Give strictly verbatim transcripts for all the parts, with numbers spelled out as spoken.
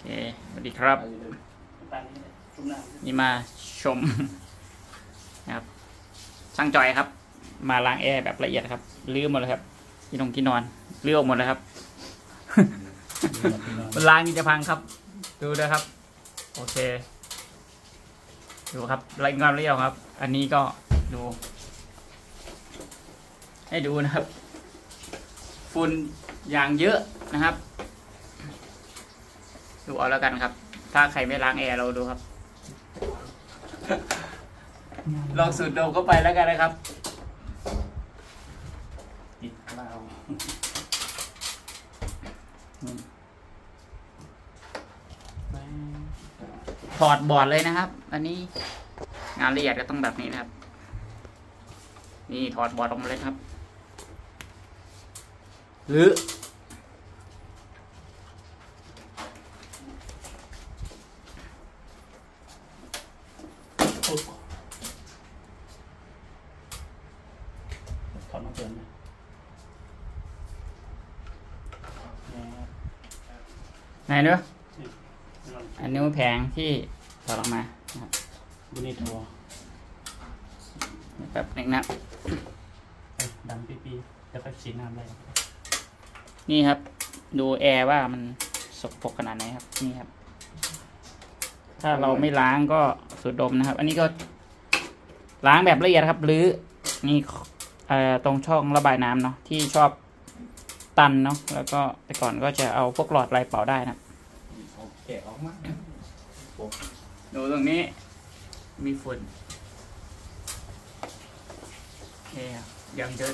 เคสวัสดีครับนี่มาชมนะครับช่างจอยครับมาล้างแอร์แบบละเอียดครับลื้อหมดเลยครับที่นอนที่นอนลื้อออกหมดเลยครับมันล้างนี่จะพังครับดูนะครับโอเคดูครับรายงานละเอียดครับอันนี้ก็ดูให้ดูนะครับฝุ่นอย่างเยอะนะครับดูเอาแล้วกันครับถ้าใครไม่ล้างแอร์เราดูครับลองสูดดมเข้าไปแล้วกันนะครับติดเราถอดบอร์ดเลยนะครับอันนี้งานละเอียดก็ต้องแบบนี้นะครับนี่ถอดบอร์ดออกมาเลยครับหรือถอดมาเกินนะไหนเนอะอันนี้แผงที่ถอดออกมาครับดูนี่ทัวแบบหนึ่งนะดำปีๆแล้วก็ฉีดน้ำได้นี่ครับดูแอร์ว่ามันสกปรกขนาดไหนครับนี่ครับถ้าเราไม่ล้างก็สูดดมนะครับอันนี้ก็ล้างแบบละเอียดครับหรือนี่ตรงช่องระบายน้ำเนาะที่ชอบตันเนาะแล้วก็แต่ก่อนก็จะเอาพวกหลอดไรเป่าได้นะแกะออกมาดูตรงนี้มีฝุ่นโอเคยังเยอะ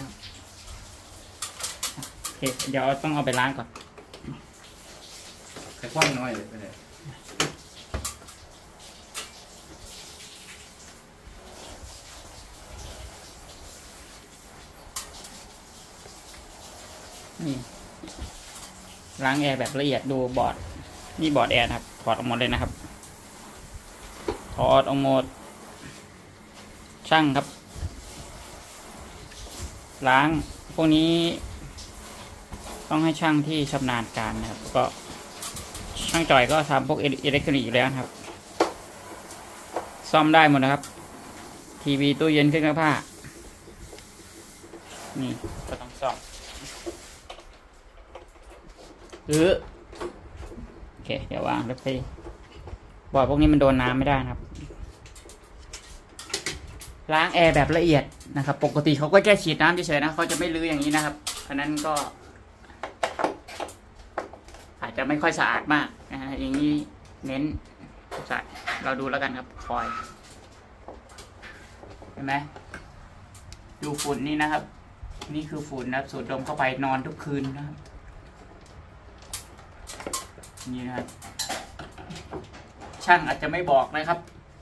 โอเคเดี๋ยวต้องเอาไปล้างก่อนใครคว้างน้อยเลยไปเลยนี่ล้างแอร์แบบละเอียดดูบอร์ดนี่บอร์ดแอร์ครับถอดออกหมดเลยนะครับถอดออกหมดช่างครับล้างพวกนี้ต้องให้ช่างที่ชำนาญการนะครับก็ช่างจอยก็ทำพวกอิเล็กทรอนิกส์อยู่แล้วครับซ่อมได้หมดนะครับทีวีตู้เย็นเครื่องซักผ้านี่ก็ต้องซ่อมหรือโอเคเดี๋ยววางแล้วไปบอร์ดพวกนี้มันโดนน้ำไม่ได้นะครับล้างแอร์แบบละเอียดนะครับปกติเขาก็แค่ฉีดน้ำเฉยๆนะเขาจะไม่ลื้ออย่างนี้นะครับเพราะนั้นก็อาจจะไม่ค่อยสะอาดมากนะฮะอย่างนี้เน้นใส่เราดูแล้วกันครับคอยเห็นไหมดูฝุ่นนี่นะครับนี่คือฝุ่นนะสูดดมเข้าไปนอนทุกคืนนะครับนี่นะครับช่างอาจจะไม่บอกนะครับ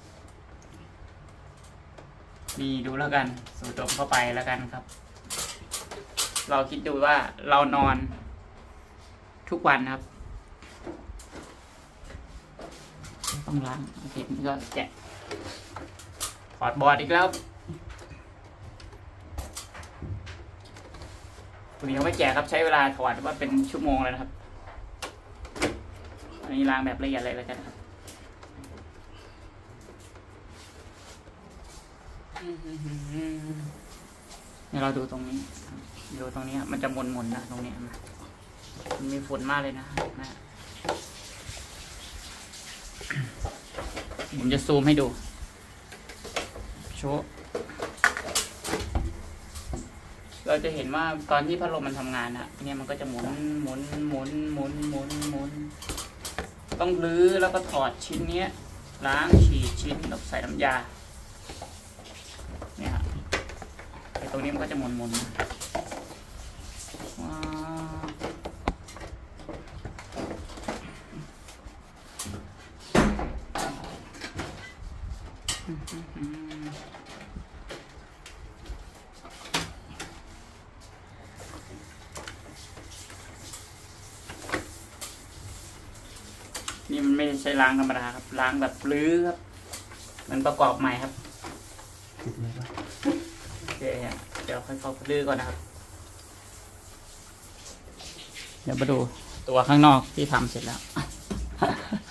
นี่ดูแล้วกันสูดดมเข้าไปแล้วกันครับเราคิดดูว่าเรานอนทุกวันครับต้องล้างอาทิตย์นี้ก็แกะถอดบอร์ดอีกแล้ววันนี้ยังไม่แกะครับใช้เวลาถอดว่าเป็นชั่วโมงเลยนะครับอันนี้ล้างแบบละเอียดเลยแล้วกันครับเดี๋ยวเราดูตรงนี้ดูตรงนี้มันจะหมุนๆนะตรงนี้มันมีฝุ่นมากเลยนะนะผมจะซูมให้ดูโชว์เราจะเห็นว่าตอนที่พัดลมมันทำงานนะเนี่ยมันก็จะหมุนหมุนหมุนหมุนหมุนหมุนต้องลื้อแล้วก็ถอดชิ้นนี้ล้างฉีดชิ้นแล้วใส่น้ำยาเนี่ยไอ้ตรงนี้มันก็จะหมุนหมุนว้าวนี่มันไม่ใช่ล้างธรรมดาครับล้างแบบลื้อครับมันประกอบใหม่ครับโอเคเดี๋ยวค่อยเข้าลื้อก่อนนะครับเดี๋ยวมาดูตัวข้างนอกที่ทำเสร็จแล้ว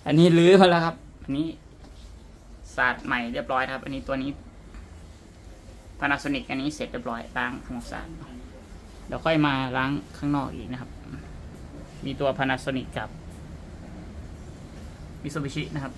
อันนี้รื้อมาแล้วครับ อันนี้สาดใหม่เรียบร้อยครับ อันนี้ตัวนี้ Panasonic อันนี้เสร็จเรียบร้อยล้างทำความสะอาดเดี๋ยวค่อยมาล้างข้างนอกอีกนะครับ มีตัว Panasonic กับ Mitsubishi นะครับ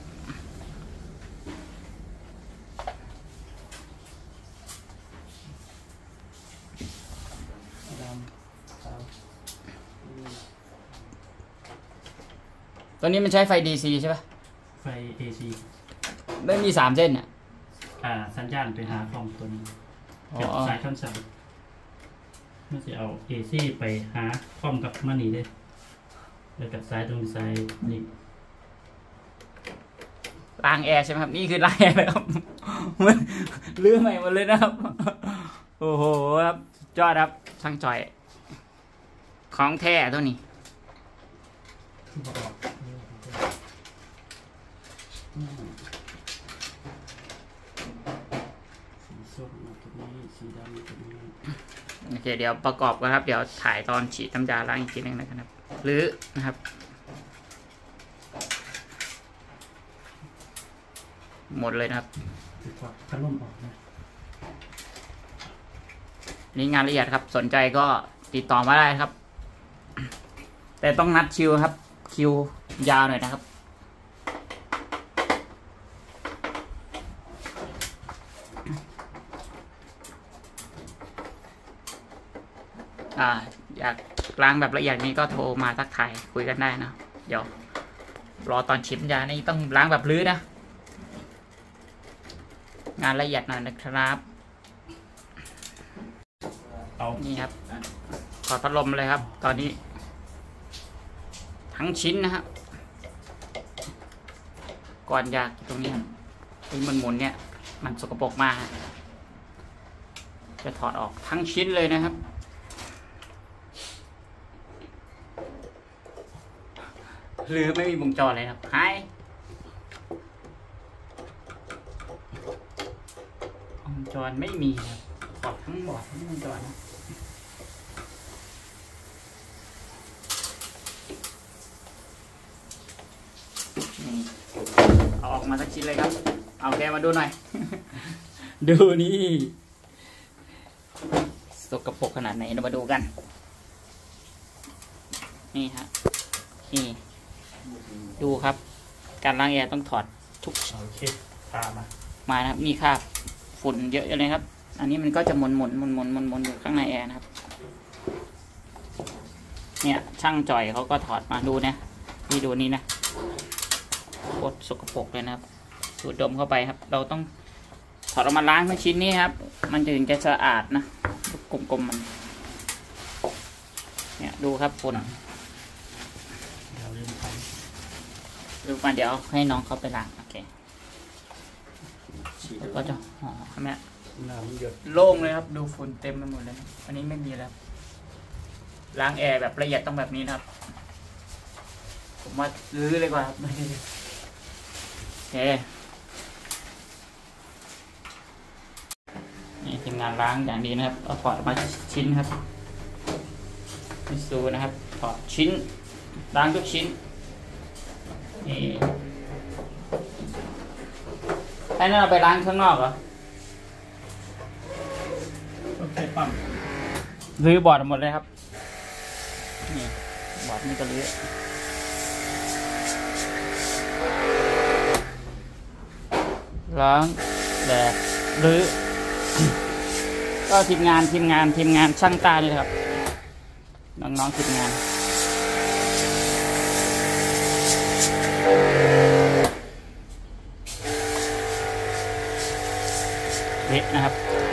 ตัวนี้มันใช้ไฟ ดี ซี ใช่ปะไฟ เอ ซีไม่มีสามเส้นอ่ะอ่าสัญญาณไปหาคอมตัวนี้กับสายคำสั่งมันจะเอา เอ ซี ไปหาคอมกับมันนี่เลยแล้วกับสายตรงสายนี่ล้างแอร์ใช่ไหมครับนี่คือล้างแอร์เลยครับมันลื้อใหม่หมดเลยนะครับโอ้โหครับยอดครับช่างจ่อยของแท้ตัวนี้โอเคเดี๋ยวประกอบกันครับเดี๋ยวถ่ายตอนฉีดน้ำยาล้างอีกทีนึงนะครับหรือนะครับหมดเลยนะครับพัดลมออกนะนี่งานละเอียดครับสนใจก็ติดต่อมาได้ครับแต่ต้องนัดคิวครับคิวยาวหน่อยนะครับอ่าอยากล้างแบบละเอียดนี้ก็โทรมาทักทายคุยกันได้นะเดี๋ยวรอตอนชิมยานี่ต้องล้างแบบลื้อนะงานละเอียดหน่อยนะครับเอานี่ครับขอพัดลมเลยครับตอนนี้ทั้งชิ้นนะครับก่อนอยากตรงนี้ที่มันหมุนเนี่ยมันสกปรกมากจะถอดออกทั้งชิ้นเลยนะครับหรือไม่มีวงจรเลยครับหายวงจรไม่มีครับถอดทั้งบอร์ดทั้งวงจรนะนี่เอาออกมาสักชิ้นเลยครับเอาแกมาดูหน่อย ดูนี่สกปรกขนาดไหนเรามาดูกันนี่ฮะนี่ดูครับการล้างแอร์ต้องถอดทุกโอเคตามมามานะครับมีคราบฝุ่นเยอะเลยครับอันนี้มันก็จะหมุนหมุนหมุนหมุนหมุนหมุนอยู่ข้างในแอร์นะครับเนี่ยช่างจ่อยเขาก็ถอดมาดูนะนี่ดูนี่นะโคตรสกปรกเลยนะครับสูดดมเข้าไปครับ เราต้องถอดออกมาล้างทั้งชิ้นนี้ครับมันถึงจะสะอาดนะกลมๆมันเนี่ยดูครับฝุ่นดูมาเดี๋ยวให้น้องเขาไปล้างโอเคแล้วก็จะห่อใช่ไหมโล่งเลยครับดูฝุ่นเต็มไปหมดเลยอันนี้ไม่มีแล้วล้างแอร์แบบละเอียดต้องแบบนี้นะครับผมว่าลื้อเลยกว่าครับโอเคนี่ทีมงานล้างอย่างดีนะครับเอาถอดมาชิ้นครับมิสูนะครับถอดชิ้นล้างทุกชิ้นนี่ให้นั่นเราไปล้างข้างนอกเหรอโอเคปั๊มรื้อบอร์ดหมดเลยครับนี่บอร์ดนี่ก็รื้อล้างแดดรื้อก็ทีมงานทีมงานทีมงานช่างตานี่ครับน้องๆทีมงานเละนะครับ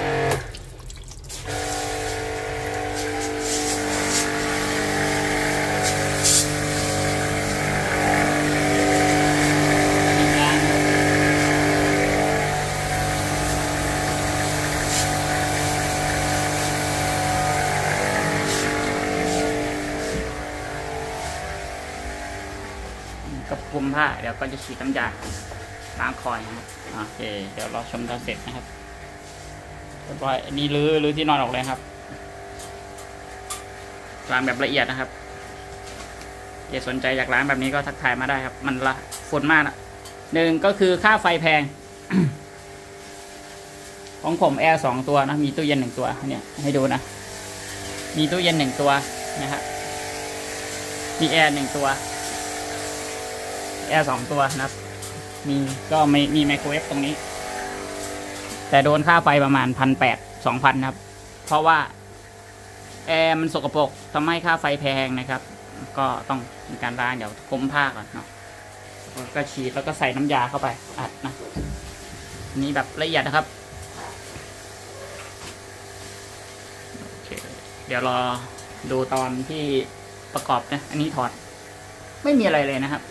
กับคุมผ้าเดี๋ยวก็จะฉีดน้ำยาล้างคอยนะครับโอเคเดี๋ยวรอชมตอนเสร็จนะครับเรียบร้อยอันนี้รื้อรื้อที่นอนออกเลยครับล้างแบบละเอียดนะครับเกิดสนใจอยากล้างแบบนี้ก็ทักทายมาได้ครับ มันละฝุ่นมากนะหนึ่งก็คือค่าไฟแพง ของผมแอร์สองตัวนะมีตู้เย็นหนึ่งตัวเนี่ยให้ดูนะมีตู้เย็นหนึ่งตัวนะฮะมีแอร์หนึ่งตัวแอร์สองตัวนะครับมีก็ไม่มีไมโครเวฟตรงนี้แต่โดนค่าไฟประมาณพันแปดสองพันครับเพราะว่าแอร์มันสกปรกทำให้ค่าไฟแพงนะครับก็ต้องมีการล้างเดี๋ยวคุ้มผ้าก่อนเนาะก็ฉีดแล้วก็ใส่น้ำยาเข้าไปอัดนะนี่แบบละเอียดนะครับโอเคเดี๋ยวรอดูตอนที่ประกอบนะอันนี้ถอดไม่มีอะไรเลยนะครับ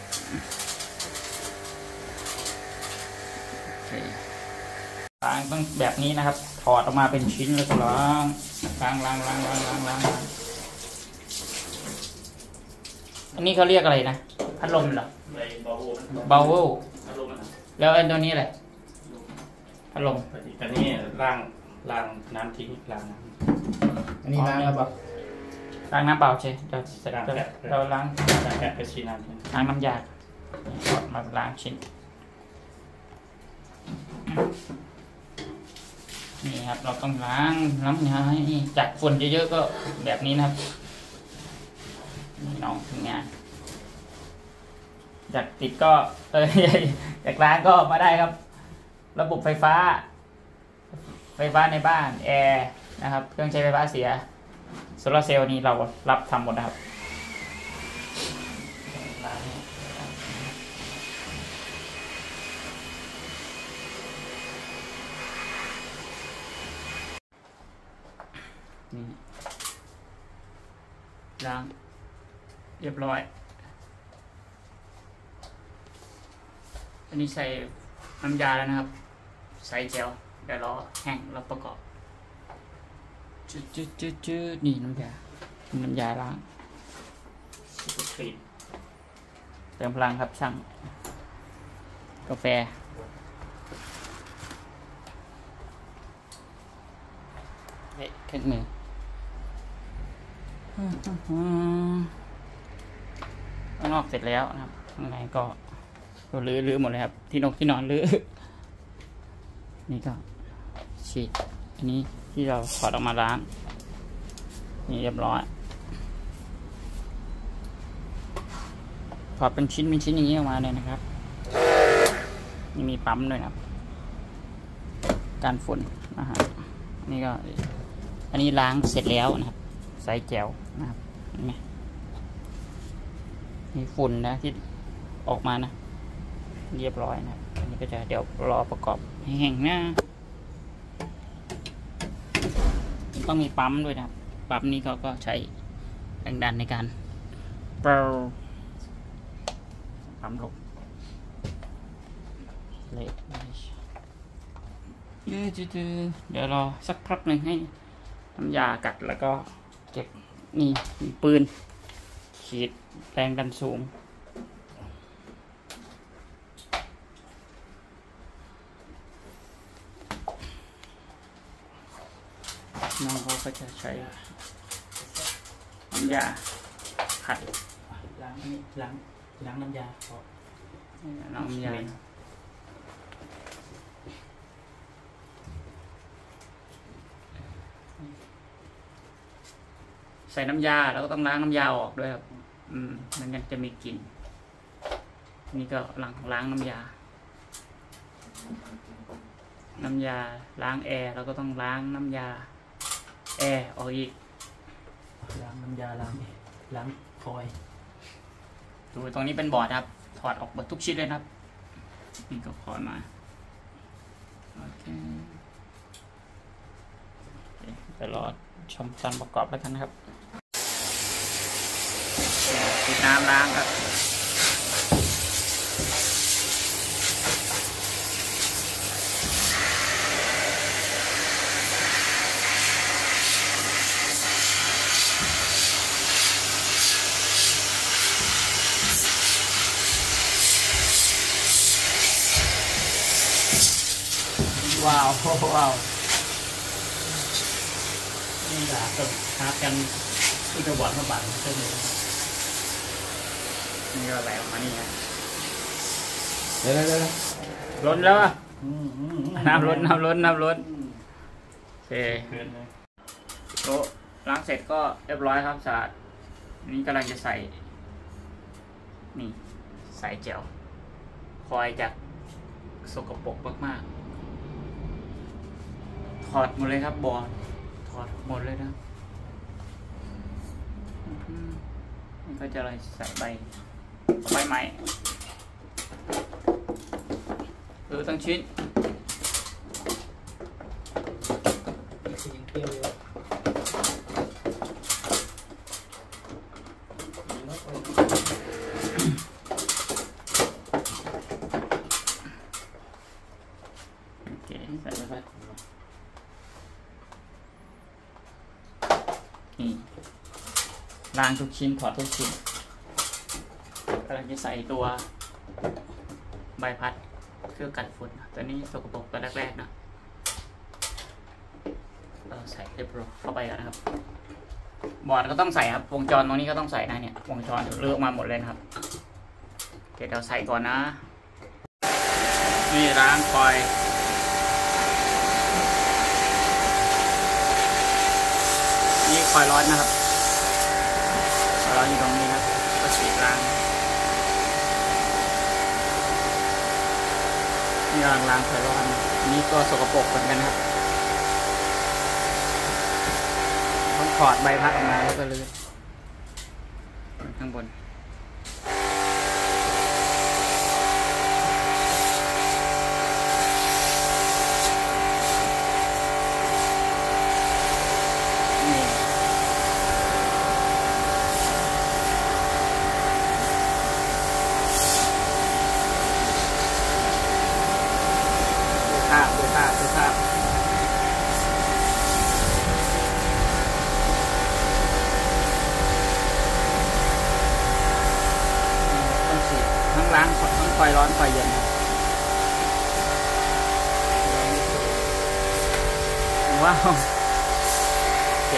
ล้างต้องแบบนี้นะครับถอดออกมาเป็นชิ้นแล้วก็ล้างล้างล้างล้างล้างล้างล้างอันนี้เขาเรียกอะไรนะพัดลมเหรอเบาโวแล้วอันตัวนี้อะไรพัดลมอันนี้ล้างล้างน้ำทิ้งล้างน้ำอันนี้ล้างแล้วปะล้างน้ำเปล่าใช่เราเราล้างแค่ไปชิ้นน้ำล้างน้ำยาถอดมาล้างชิ้นนี่ครับเราต้องล้างน้ำยาให้จากฝุ่นเยอะๆก็แบบนี้นะครับนี่น้องทำงานอยากติดก็เอออยากล้างก็มาได้ครับระบบไฟฟ้าไฟฟ้าในบ้านแอร์นะครับเครื่องใช้ไฟฟ้าเสียโซลาร์เซลล์นี้เรารับทำหมดนะครับนี่ล้างเรียบร้อยอันนี้ใส่น้ำยาแล้วนะครับใส่เจลเดี๋ยวรอแห้งแล้วประกอบจืดจืดจืดจืดนี่น้ำยาน้ำยาล้างเติมพลังครับช่างกาแฟเฮ้ยเครื่องมือข้างนอกเสร็จแล้วนะครับข้างในก็ลื้อลื้อหมดเลยครับที่นกที่นอนลื้อนี่ก็ฉีดอันนี้ที่เราถอดออกมาล้างนี่เรียบร้อยถอดเป็นชิ้นเป็นชิ้นอย่างนี้ออกมาเลยนะครับนี่มีปั๊มด้วยนะครับการฝุ่นนะฮะนี่ก็อันนี้ล้างเสร็จแล้วนะครับใส่แจวนะครับเห็นไหมมีฝุ่นนะที่ออกมานะเรียบร้อยนะครับอันนี้ก็จะเดี๋ยวรอประกอบให้แห้งนะต้องมีปั๊มด้วยนะครับปั๊มนี้เขาก็ใช้แรงดันในการเป่าปั๊มลงเลยเดี๋ยวรอสักพักหนึ่งให้น้ำยากัดแล้วก็เก็บนี่ปืนฉีดแรงดันสูงน้องเขาก็จะใช้น้ำยาขัดล้างนี่ล้างล้างน้ำยาพอน้ำยาใส่น้ำยาแล้วก็ต้องล้างน้ำยาออกด้วยครับอืมมันยังจะมีกลิ่นนี่ก็ล้างล้างน้ำยาน้ำยาล้างแอร์แล้วก็ต้องล้างน้ำยาแอร์ออกอีกล้างน้ำยาล้างล้างคอยดูตรงนี้เป็นบอร์ดครับถอดออกหมดทุกชิ้นเลยครับนี่ก็ถอดมาโอเคไปรอชมการประกอบแล้วกันครับปิดน้ำล้างครับว้าวว้าวนี่แหละก็หากันที่กระบอกมาบังใช่ไหมนี่ก็ไหลออกมานี่นะเดี๋ยวเดี๋ยวเดี๋ยวล้นแล้วอ่ะอืมอืมอืมน้ำล้นน้ำล้นน้ำล้นโอเคเกินเลยโต๊ะล้างเสร็จก็เรียบร้อยครับสะอาดนี่กำลังจะใส่นี่ใส่เจลคอยจากสกปรกมากๆถอดหมดเลยครับบอลถอดหมดเลยนะอืมนี่ก็จะอะไรใส่ใบใบใหม่หรือตั้งชิ้นโอเคใส่ไปไปนี่ล้างทุกชิ้นถอดทุกชิ้นกำลังจะใส่ตัวใบพัดเครื่องกันฝุ่นตัวนี้สกปรกตัวแรกๆนะเราใส่เรียบร้อยเข้าไปกันนะครับบอร์ดก็ต้องใส่ครับวงจรตรงนี้ก็ต้องใส่นะเนี่ยวงจรเลือกมาหมดเลยนะครับเดี๋ยวเราใส่ก่อนนะนี่ล้างคอยนี่คอยร้อนนะครับคอยร้อนอยู่ตรงนี้ครับก็ฉีดล้างนี่ล้างล้างคอยร้อนนี่ก็สกปรกเหมือนกันครับต้องถอดใบพัดออกมาแล้วก็ลื้อข้างบนนี่ดูภาพดูภาพดูภาพทั้งล้างทั้งไฟร้อนไฟเย็นว้าวโอเค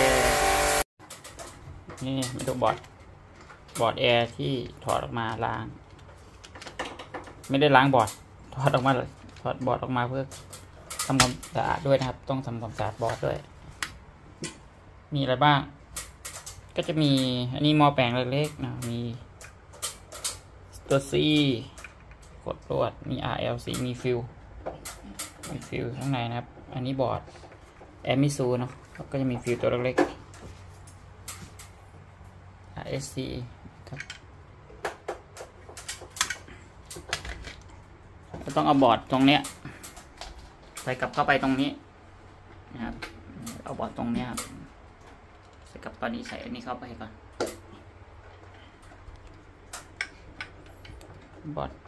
นี่มาดูบอร์ดบอร์ดแอร์ที่ถอดออกมาล้างไม่ได้ล้างบอร์ดถอดออกมาเลยถอดบอร์ดออกมาเพื่อทำความสะอาดด้วยนะครับต้องทำความสะอาดบอร์ดด้วยมีอะไรบ้างก็จะมีอันนี้หม้อแปลงเล็กๆนะมีตัว C กดรวดมี อาร์ แอล ซี มีฟิลมีฟิลข้างในนะครับอันนี้บอร์ดแอมิซูเนาะแล้วก็จะมีฟิลตัวเล็กๆ อาร์ เอส ซี ครับก็ต้องเอาบอร์ดตรงเนี้ยใส่กลับเข้าไปตรงนี้นะครับเอาบอร์ดตรงเนี้ยครับใส่กลับตอนนี้ใส่อันนี้เข้าไปก่อนบอร์ด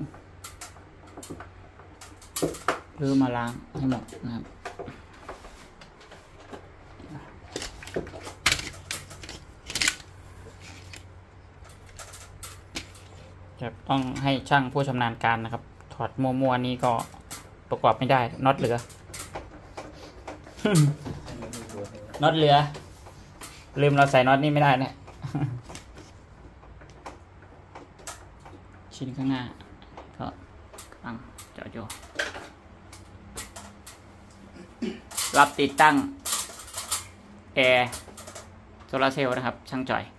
หรือมาล้างให้หมดนะครับจะต้องให้ช่างผู้ชำนาญการนะครับถอดมัวๆนี้ก็ประกอบไม่ได้น็อตเหลือ น็อตเหลือลืมเราใส่น็อตนี่ไม่ได้นะชิ้นข้างหน้าก็ตั้งเจาะโยรับติดตั้งแอร์โซลาร์เซลล์นะครับช่างจ่อย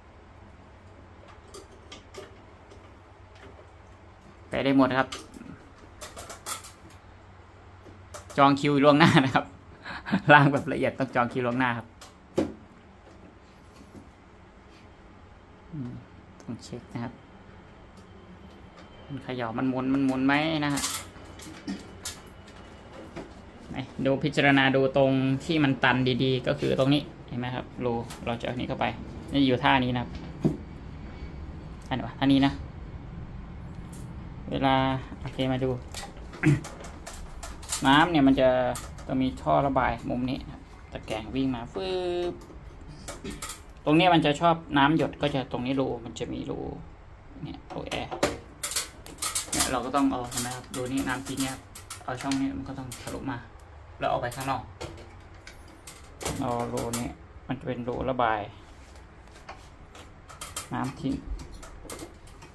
ไปได้หมดครับจองคิวล่วงหน้านะครับล้างแบบละเอียดต้องจองคิวล่วงหน้าครับต้องเช็คนะครับมันเขย่ามันหมุนมันหมุนไหมนะฮะดูพิจารณาดูตรงที่มันตันดีๆก็คือตรงนี้เห็นไหมครับรูเราจะเอานี้เข้าไปนี่อยู่ท่านี้นะครับท่านี้วะท่านี้นะเวลาโอเคมาดู น้ำเนี่ยมันจะต้องมีท่อระบายมุมนี้ตะแกรงวิ่งมาฟืบตรงนี้มันจะชอบน้ำหยดก็จะตรงนี้รูมันจะมีรูเนี่ยรูแอร์เนี่ยเราก็ต้องเอาใช่ไหมครับรูนี้น้ำทิ้งเนี่ยเอาช่องนี้มันก็ต้องทะลุมาแล้วออกไปข้างนอกเอารูนี้มันจะเป็นรูระบายน้ำทิ้ง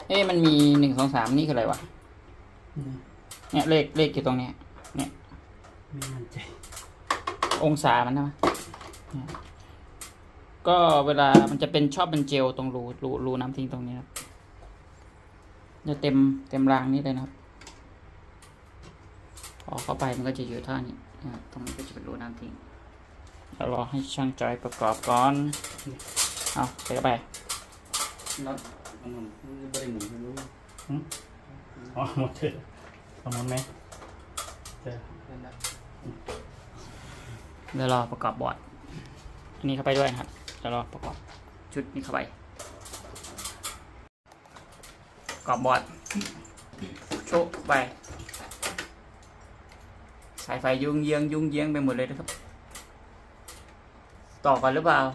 เอ๊ะมันมีหนึ่งสองสามนี่คืออะไรวะเนี่ยเลขเลขอยู่ตรงเนี้ยเนี่ยไม่มั่นใจองศามันนะก็เวลามันจะเป็นชอบเป็นเจลตรงรูรูรูน้ำทิ้งตรงนี้ครับจะเต็มเต็มรางนี้เลยนะครับพอเข้าไปมันก็จะอยู่ท่านี้นะครับตรงนี้ก็จะเป็นรูน้ำทิ้งเรารอให้ช่างจอยประกอบก่อนเอาใส่เข้าไปน็อตมันไม่ได้หมุนไม่รู้อ๋อหมดเลยเอาหมดไหมเจอเดี๋ยวรอประกอบบอร์ดอันนี้เข้าไปด้วยนะครับเดี๋ยวรอประกอบชุดนี้เข้าไปประกอบบอร์ดโชว์ไปสายไฟยุ่งเยียงยุ่งเยียงไปหมดเลยนะครับต่อก่อนหรือเปล่า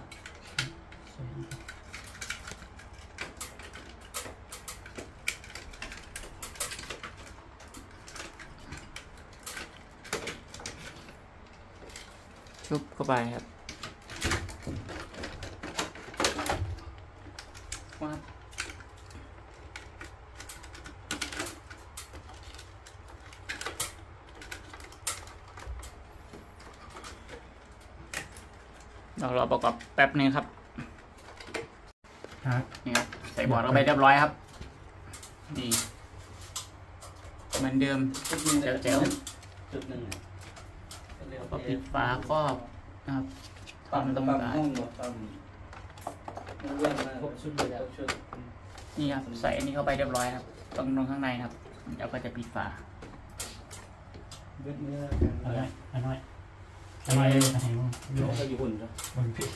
ชุบเข้าไปครับว้าเรารอประกอบแป๊บนึงครับครับนี่ครับใส่บอร์ดเข้าไปเรียบร้อยครับนี่เหมือนเดิมเจ๋วเจ๋วจุดหนึ่งก็ปิดฝาครอบนะครับทำตรงกลางห้องหมดทำเรื่องนะครบชุดเลยแล้วชุดนี่ครับใส่อันนี้เข้าไปเรียบร้อยครับตรงตรงข้างในครับเราก็จะปิดฝาเบื้องเนื้อเอาหน่อยเอาหน่อยเอาหน่อยเอาให้มึงโยกไปอยู่หุ่นจ้ะบนพี่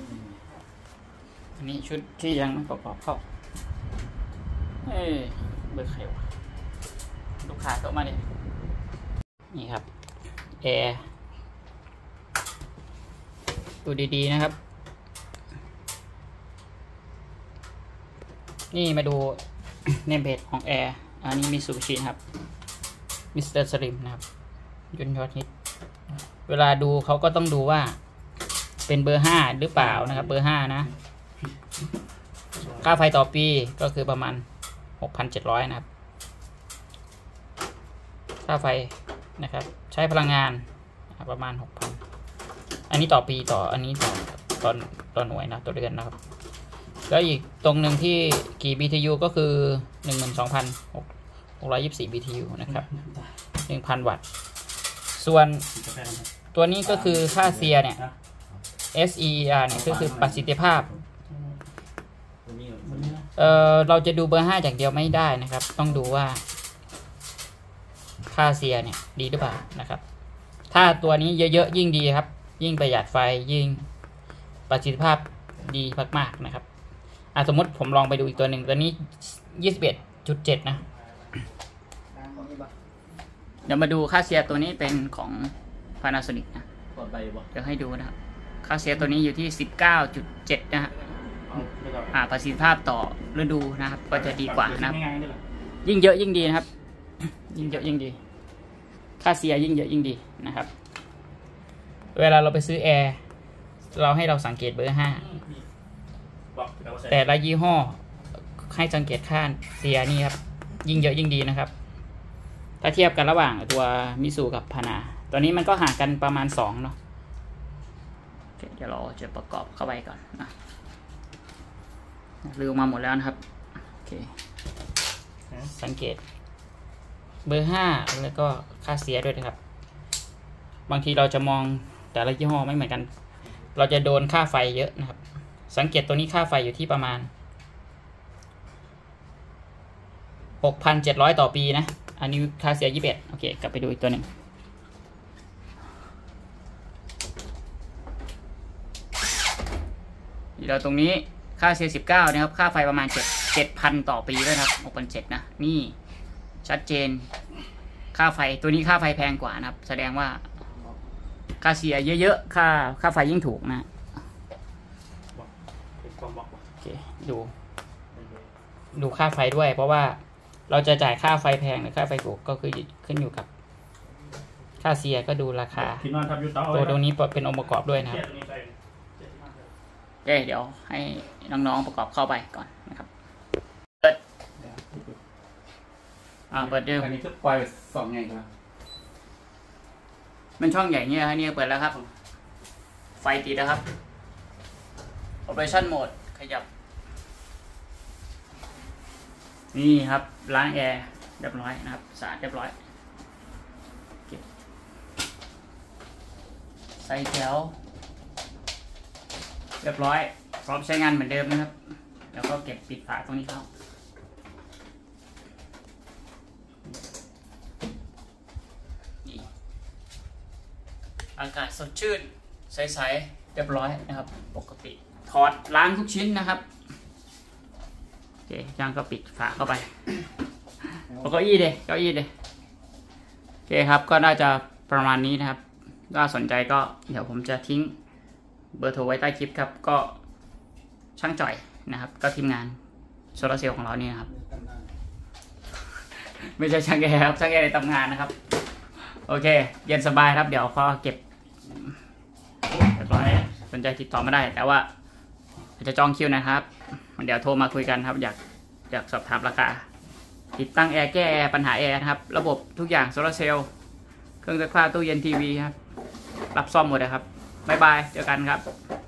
อันนี้ชุดที่ยังไม่ประกอบเข้าเอ้ยเบอร์ใครวะลูกค้าเข้ามาดินี่ครับแอร์ดูดีๆนะครับนี่มาดู เนมเพจของแอร์อันนี้มีซูบิชิครับมิสเตอร์สลิมนะครับยนต์ยอดฮิตเวลาดูเขาก็ต้องดูว่าเป็นเบอร์ห้าหรือเปล่านะครับเบอร์ห้านะค่าไฟต่อปีก็คือประมาณ หกพันเจ็ดร้อย นะครับค่าไฟนะครับใช้พลังงานประมาณ หกพัน อันนี้ต่อปีต่ออันนี้ต่อตอนต่อหน่วยนะต่อเดือนนะครับแล้วอีกตรงหนึ่งที่กี่ บี ที ยู ก็คือ หนึ่งหมื่นสองพันหกร้อยยี่สิบสี่ บี ที ยู นะครับ หนึ่งพัน วัตต์ส่วนตัวนี้ก็คือค่าเซียเนี่ย เอส อี อาร์ เนี่ยก็คือประสิทธิภาพเอ่อเราจะดูเบอร์ห้าอย่างเดียวไม่ได้นะครับต้องดูว่าค่าเซียเนี่ยดีหรือเปล่านะครับถ้าตัวนี้เยอะๆยิ่งดีครับยิ่งประหยัดไฟยิ่งประสิทธิภาพดีมากๆนะครับอ่ะสมมติผมลองไปดูอีกตัวหนึ่งตัวนี้ ยี่สิบเอ็ดจุดเจ็ด นะเดี๋ยวมาดูค่าเซียตัวนี้เป็นของ Panasonic นะถอดใบบ่เดี๋ยวให้ดูนะครับค่าเซียตัวนี้อยู่ที่ สิบเก้าจุดเจ็ด นะฮะอ่าประสิทธิภาพต่อฤดูนะครับก็จะดีกว่านะครับยิ่งเยอะยิ่งดีนะครับยิ่งเยอะยิ่งดีค่าเซียยิ่งเยอะยิ่งดีนะครับเวลาเราไปซื้อแอร์เราให้เราสังเกตเบอร์ห้าแต่ละยี่ห้อให้สังเกตค่าเซียนี่ครับยิ่งเยอะยิ่งดีนะครับถ้าเทียบกันระหว่างตัวมิซูกับพานาตัวนี้มันก็ห่างกันประมาณสองเนาะเดี๋ยวเราจะประกอบเข้าไปก่อนนะลืมมาหมดแล้วนะครับโอเคสังเกตเบอร์ห้าแล้วก็ค่าเสียด้วยนะครับบางทีเราจะมองแต่ละยี่ห้อไม่เหมือนกันเราจะโดนค่าไฟเยอะนะครับสังเกตตัวนี้ค่าไฟอยู่ที่ประมาณ หกพันเจ็ดร้อย ต่อปีนะอันนี้ค่าเสียยี่สิบเอ็ดโอเคกลับไปดูอีกตัวหนึ่งเราตรงนี้ค่าเสียสิบเก้านะครับค่าไฟประมาณเจ็ดพัน ต่อปีด้วยครับ หกพันเจ็ดร้อย นะนี่ชัดเจนค่าไฟตัวนี้ค่าไฟแพงกว่านะครับแสดงว่าค่าเสียเยอะๆค่าค่าไฟยิ่งถูกนะโอเคดูดูค่าไฟด้วยเพราะว่าเราจะจ่ายค่าไฟแพงหรือค่าไฟถูกก็คือขึ้นอยู่กับค่าเสียก็ดูราคาตัวตรงนี้เป็นองค์ประกอบด้วยนะครับโอเคเดี๋ยวให้น้องๆประกอบเข้าไปก่อนนะครับอ่าเปิดเดิมอันนี้คือปล่อยสองไงครับมันช่องใหญ่เนี่ยฮะเนี่ยเปิดแล้วครับไฟติดแล้วครับ Operation Mode ขยับนี่ครับล้างแอร์เรียบร้อยนะครับสะอาดเรียบร้อยเก็บใส่แถวเรียบร้อยพร้อมใช้งานเหมือนเดิมนะครับแล้วก็เก็บปิดฝาตรงนี้ครับนี่อากาศสดชื่นใสๆเรียบร้อยนะครับปกติถอดล้างทุกชิ้นนะครับโอเคย่างก็ปิดฝาเข้าไปเอาเก้าอี้เดเก้าอี้เดโอเคครับก็น่าจะประมาณนี้นะครับถ้าสนใจก็เดี๋ยวผมจะทิ้งเบอร์โทรไว้ใต้คลิปครับก็ช่างจ่อยนะครับก็ทีมงานโซลาร์เซลล์ของเรานี่นะครับไม่ใช่ช่างแอร์ครับช่างแอร์ในตำนานนะครับโอเคเย็นสบายครับเดี๋ยวก็เก็บเรียบร้อยสนใจติดต่อมาได้แต่ว่าจะจองคิวนะครับเดี๋ยวโทรมาคุยกันครับอยากอยากสอบถามราคาติดตั้งแอร์แก้แอร์ปัญหาแอร์นะครับระบบทุกอย่างโซลาร์เซลล์เครื่องซักผ้าตู้เย็นทีวีครับรับซ่อมหมดเลยครับบ๊ายบายเจอกันครับ